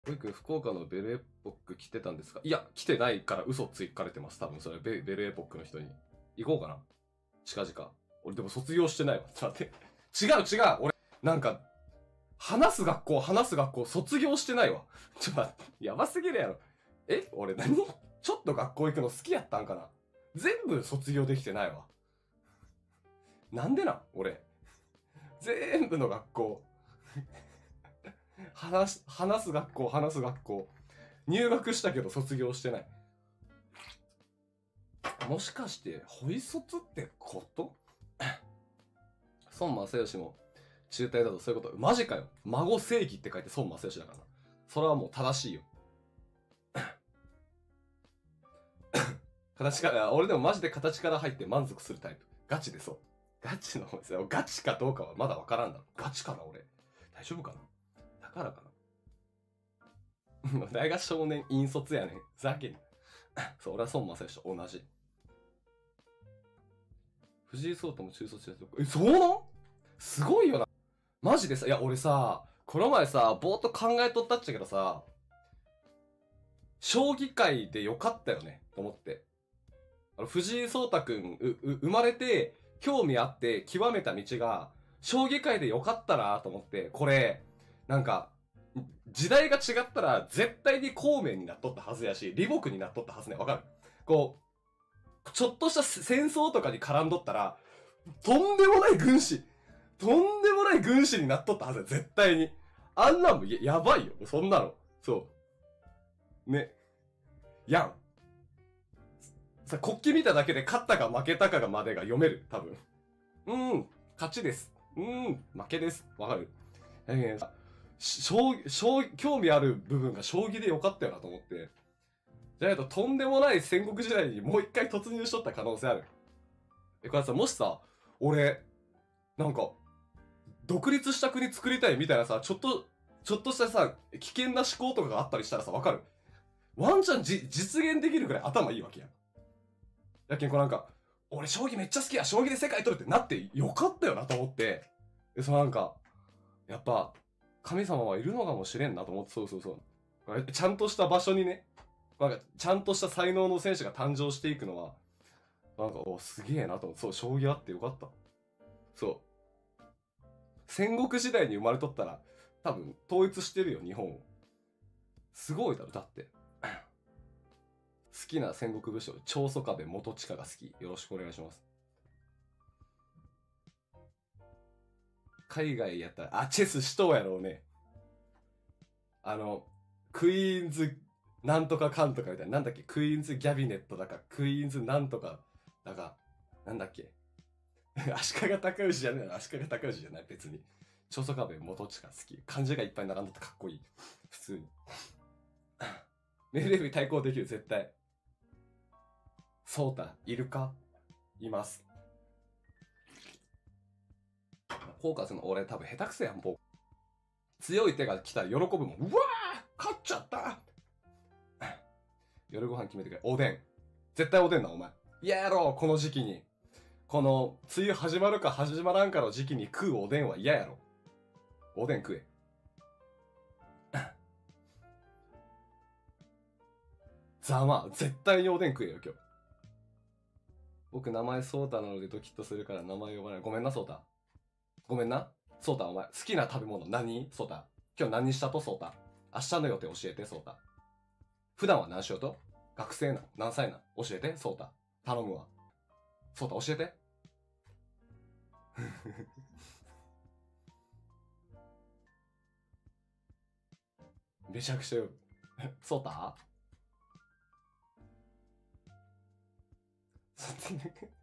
保育福岡のベルエポック来てたんですか？いや、来てないから嘘つかれてます。多分それベルエポックの人に。行こうかな。近々。俺でも卒業してないわ。ちょっと待って。違う。俺、なんか、話す学校、卒業してないわ。ちょっと待って。やばすぎるやろ。俺何ちょっと学校行くの好きやったんかな？全部卒業できてないわ。なんでなん俺。全部の学校。話す学校。入学したけど卒業してない。もしかして、ホイ卒ってこと孫正義も中退だとそういうこと。マジかよ。孫正義って書いて孫正義だからな。それはもう正しいよ。形から、俺でもマジで形から入って満足するタイプ。ガチでそう。ガチの、ガチかどうかはまだわからんだろ。ガチかな俺。大丈夫かなだからかな大学少年引率やねん。ざけん。そう、俺は孫正義と同じ。藤井聡太も中卒やつ。そうなんすごいよな。マジでさ、いや、俺さ、この前さ、ぼーっと考えとったっちゃけどさ、将棋界でよかったよね、と思って。藤井聡太くん、生まれて、興味あって極めた道が、将棋界でよかったなと思って、これ、なんか、時代が違ったら、絶対に孔明になっとったはずやし、李牧になっとったはずね。わかる？こう、ちょっとした戦争とかに絡んどったら、とんでもない軍師になっとったはずや、絶対に。あんなんも やばいよ、そんなの。そう。ね。やん。さ、国旗見ただけで勝ったか負けたかがまでが読める、多分。勝ちです。負けです。わかる？興味ある部分が将棋でよかったよなと思って。じゃないととんでもない戦国時代にもう一回突入しとった可能性ある。これさ、もしさ、俺、なんか、独立した国作りたいみたいなさ、ちょっとしたさ、危険な思考とかがあったりしたらさ、わかる？ワンチャン実現できるくらい頭いいわけやん。やけんこうなんか、俺将棋めっちゃ好きや、将棋で世界取るってなってよかったよなと思って、なんか、やっぱ、神様はいるのかもしれんなと思って、そう。ちゃんとした場所にね、なんか、ちゃんとした才能の選手が誕生していくのは、なんか、すげえなと思って、そう、将棋あってよかった。そう。戦国時代に生まれとったら、多分、統一してるよ、日本を。すごいだろ、だって。好きな戦国武将、長宗我部元親が好き。よろしくお願いします。海外やったら、チェスしとうやろうね。クイーンズなんとかかんとかみたいな。なんだっけクイーンズギャビネットだか、クイーンズなんとかだか、なんだっけ足利尊氏じゃねえ足利尊氏じゃない、別に。長宗我部元親好き。漢字がいっぱい並んだってかっこいい。普通に。命令日対抗できる、絶対。そうた、いるか？います。フォーカスの俺多分下手くそやん、強い手が来たら喜ぶもん。うわー勝っちゃった夜ご飯決めてくれ。おでん。絶対おでんな、お前。嫌やろ、この時期に。この、梅雨始まるか始まらんかの時期に食うおでんは嫌やろ。おでん食え。ざまあ、絶対におでん食えよ、今日。僕、名前ソータなのでドキッとするから名前呼ばない。ごめんな、ソータ。ごめんな。ソータ、お前。好きな食べ物何？ソータ。今日何したと、ソータ。明日の予定教えて、ソータ。普段は何しようと？学生なん？何歳なん？教えて、ソータ。頼むわ。ソータ、教えて。めちゃくちゃよ。ソータ